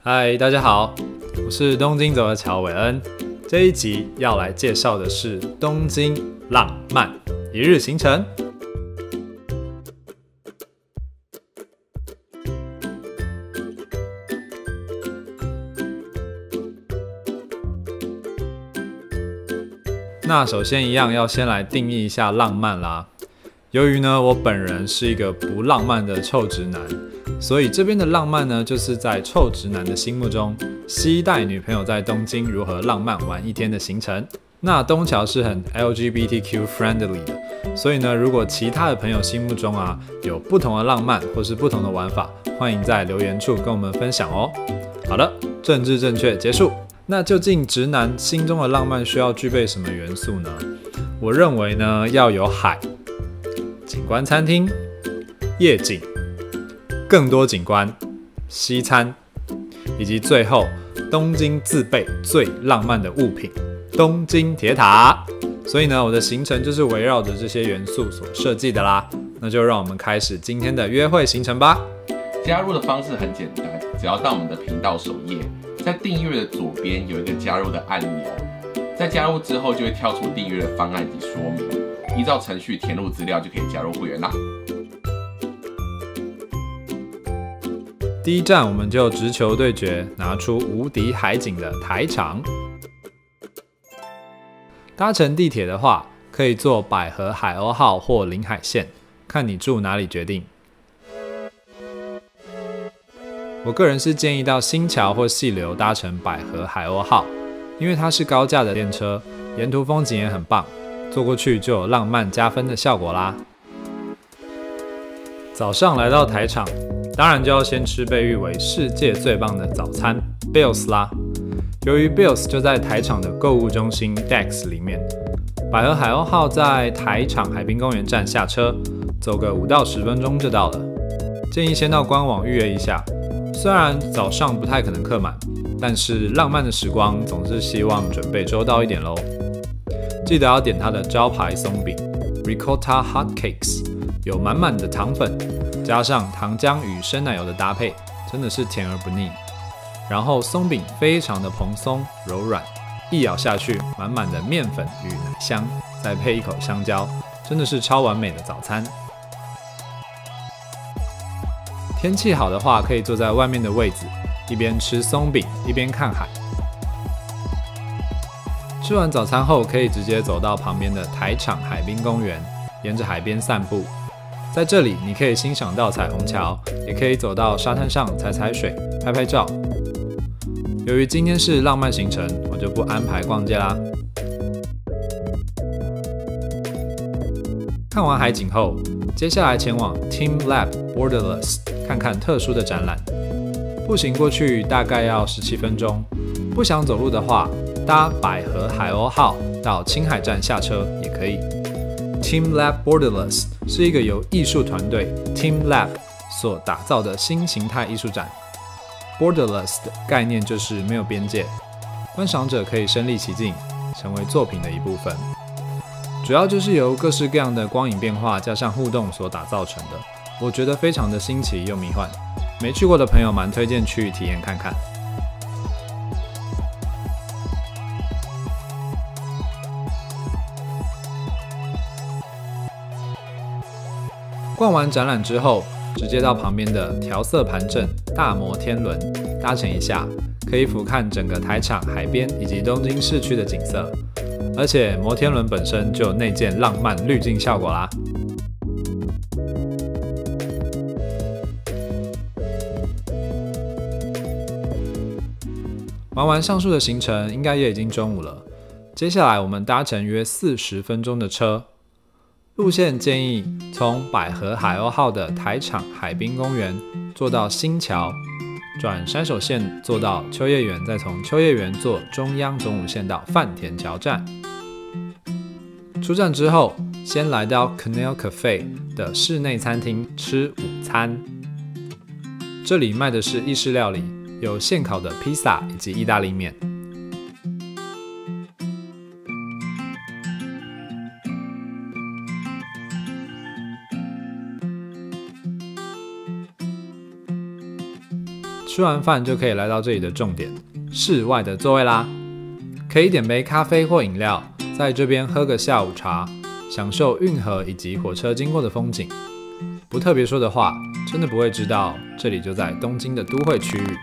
嗨，大家好，我是东京走的乔韦恩。这一集要来介绍的是东京浪漫一日行程。那首先一样要先来定义一下浪漫啦。由于呢，我本人是一个不浪漫的臭直男，所以这边的浪漫呢，就是在臭直男的心目中，携带女朋友在东京如何浪漫玩一天的行程。那东桥是很 LGBTQ friendly 的，所以呢，如果其他的朋友心目中有不同的浪漫或是不同的玩法，欢迎在留言处跟我们分享哦。好的，政治正确结束。那究竟直男心中的浪漫需要具备什么元素呢？我认为呢，要有海、景观餐厅、夜景、更多景观、西餐，以及最后东京自备最浪漫的物品——东京铁塔。所以呢，我的行程就是围绕着这些元素所设计的啦。那就让我们开始今天的约会行程吧。 加入的方式很简单，只要到我们的频道首页，在订阅的左边有一个加入的按钮，在加入之后就会跳出订阅的方案及说明，依照程序填入资料就可以加入会员啦。 第一站我们就直球对决，拿出无敌海景的台场。搭乘地铁的话，可以坐百合海鸥号或临海线，看你住哪里决定。我个人是建议到新桥或细流搭乘百合海鸥号，因为它是高架的电车，沿途风景也很棒，坐过去就有浪漫加分的效果啦。早上来到台场，当然就要先吃被誉为世界最棒的早餐 Bills 啦。由于 Bills 就在台场的购物中心 Dex 里面，百合海鸥号在台场海滨公园站下车，走个5到10分钟就到了。建议先到官网预约一下。虽然早上不太可能客满，但是浪漫的时光总是希望准备周到一点咯。记得要点它的招牌松饼 Ricotta Hot Cakes， 有满满的糖粉，加上糖浆与生奶油的搭配，真的是甜而不腻。然后松饼非常的蓬松柔软，一咬下去满满的面粉与奶香，再配一口香蕉，真的是超完美的早餐。天气好的话，可以坐在外面的位置，一边吃松饼一边看海。吃完早餐后，可以直接走到旁边的台场海滨公园，沿着海边散步。在这里，你可以欣赏到彩虹桥，也可以走到沙滩上踩踩水、拍拍照。由于今天是浪漫行程，我就不安排逛街啦。看完海景后，接下来前往 teamLab Borderless 看看特殊的展览。步行过去大概要17分钟，不想走路的话，搭百合海鸥号到青海站下车也可以。teamLab Borderless 是一个由艺术团队 teamLab 所打造的新形态艺术展。Borderless 的概念就是没有边界，观赏者可以身临其境，成为作品的一部分。主要就是由各式各样的光影变化加上互动所打造成的，我觉得非常的新奇又迷幻，没去过的朋友蛮推荐去体验看看。逛完展览之后，直接到旁边的调色盘镇大摩天轮搭乘一下，可以俯瞰整个台场海边以及东京市区的景色。而且摩天轮本身就有内建浪漫滤镜效果啦。玩完上述的行程，应该也已经中午了。接下来我们搭乘约40分钟的车，路线建议从百合海鸥号的台场海滨公园坐到新桥，转山手线坐到秋叶原，再从秋叶原坐中央总武线到饭田桥站。出站之后，先来到 Canal Cafe 的室内餐厅吃午餐。这里卖的是意式料理，有现烤的披萨以及意大利面。 吃完饭就可以来到这里的重点——室外的座位啦。可以点杯咖啡或饮料，在这边喝个下午茶，享受运河以及火车经过的风景。不特别说的话，真的不会知道这里就在东京的都会区域。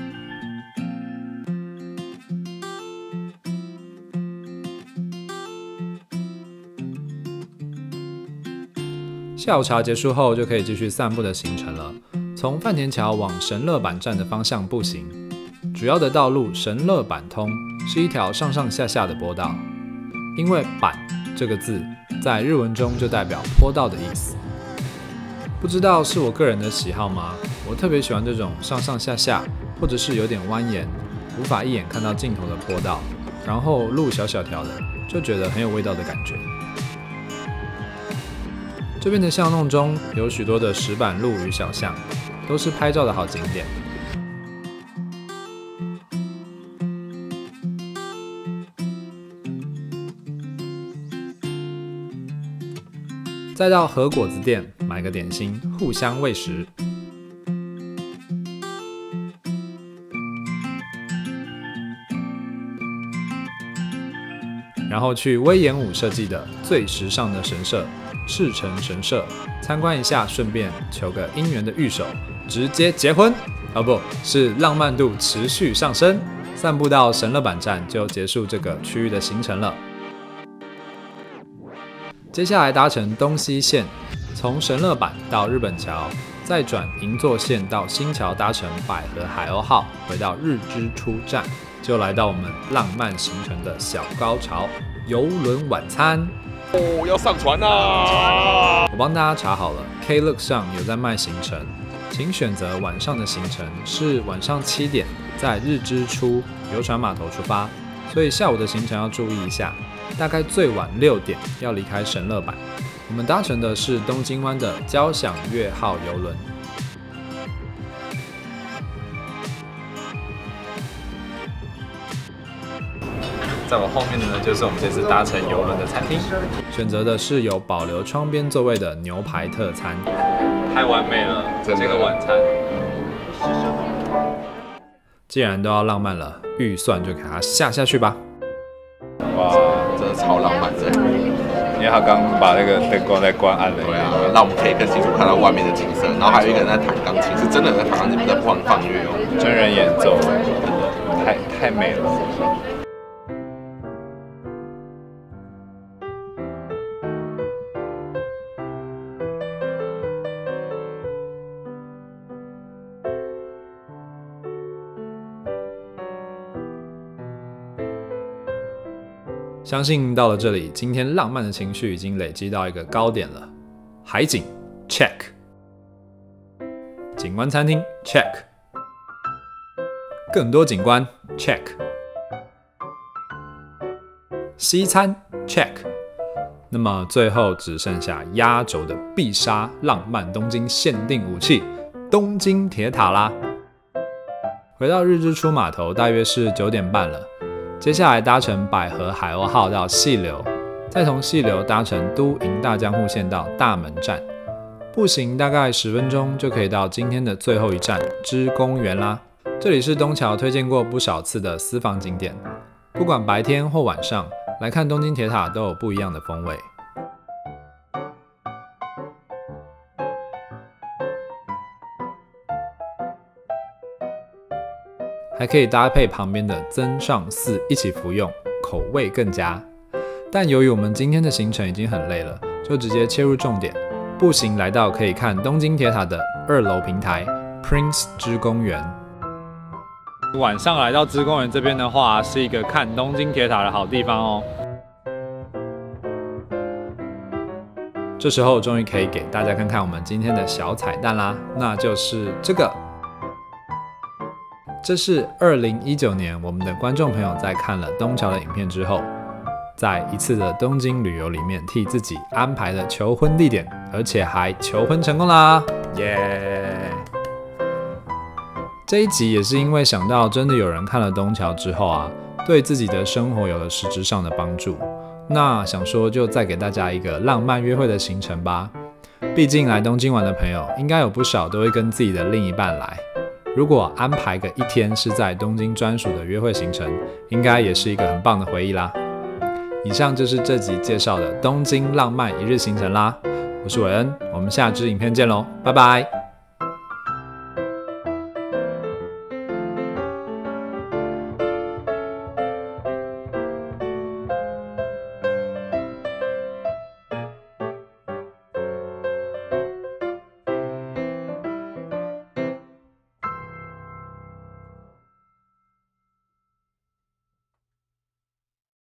下午茶结束后，就可以继续散步的行程了。从饭田桥往神乐坂站的方向步行，主要的道路神乐坂通是一条上上下下的坡道，因为坂这个字在日文中就代表坡道的意思。不知道是我个人的喜好吗？我特别喜欢这种上上下下，或者是有点蜿蜒，无法一眼看到尽头的坡道，然后路小小条的，就觉得很有味道的感觉。这边的巷弄中有许多的石板路与小巷，都是拍照的好景点。再到和果子店买个点心，互相喂食。然后去威严武设计的最时尚的神社赤城神社参观一下，顺便求个姻缘的御守，直接结婚哦，不是浪漫度持续上升。散步到神乐坂站就结束这个区域的行程了。接下来搭乘东西线，从神乐坂到日本桥，再转银座线到新桥，搭乘百合海鸥号回到日之出站，就来到我们浪漫行程的小高潮——邮轮晚餐。 哦，要上船啦！ 我帮大家查好了 ，Klook 上有在卖行程，请选择晚上的行程，是晚上7点在日之出游船码头出发，所以下午的行程要注意一下，大概最晚6点要离开神乐坂。我们搭乘的是东京湾的交响乐号邮轮。在我后面的呢，就是我们这次搭乘邮轮的餐厅，选择的是有保留窗边座位的牛排特餐，太完美了，这个晚餐。既然都要浪漫了，预算就给它下去吧。 哇，真的超浪漫的， 因为他刚把那个灯光再关暗了。 对啊，让我们可以更清楚看到外面的景色。然后还有一个人在弹钢琴，是真的在弹钢琴，不是在放乐哦， 真人演奏，真的太美了。 相信到了这里，今天浪漫的情绪已经累积到一个高点了。海景 check， 景观餐厅 check， 更多景观 check， 西餐 check。那么最后只剩下压轴的必杀浪漫东京限定武器——东京铁塔啦。回到日之出码头大约是9点半了。接下来搭乘百合海鸥号到细流，再从细流搭乘都营大江户线到大门站，步行大概10分钟就可以到今天的最后一站芝公园啦。这里是东桥推荐过不少次的私房景点，不管白天或晚上来看东京铁塔都有不一样的风味。还可以搭配旁边的增上寺一起服用，口味更佳。但由于我们今天的行程已经很累了，就直接切入重点，步行来到可以看东京铁塔的2楼平台 Prince 之公园。晚上来到之公园这边的话，是一个看东京铁塔的好地方哦。这时候终于可以给大家看看我们今天的小彩蛋啦，那就是这个。这是2019年我们的观众朋友在看了东桥的影片之后，在一次的东京旅游里面替自己安排的求婚地点，而且还求婚成功啦，耶！这一集也是因为想到真的有人看了东桥之后啊，对自己的生活有了实质上的帮助，那想说就再给大家一个浪漫约会的行程吧。毕竟来东京玩的朋友应该有不少都会跟自己的另一半来。 如果安排个一天是在东京专属的约会行程，应该也是一个很棒的回忆啦。以上就是这集介绍的东京浪漫一日行程啦。我是韦恩，我们下支影片见喽，拜拜。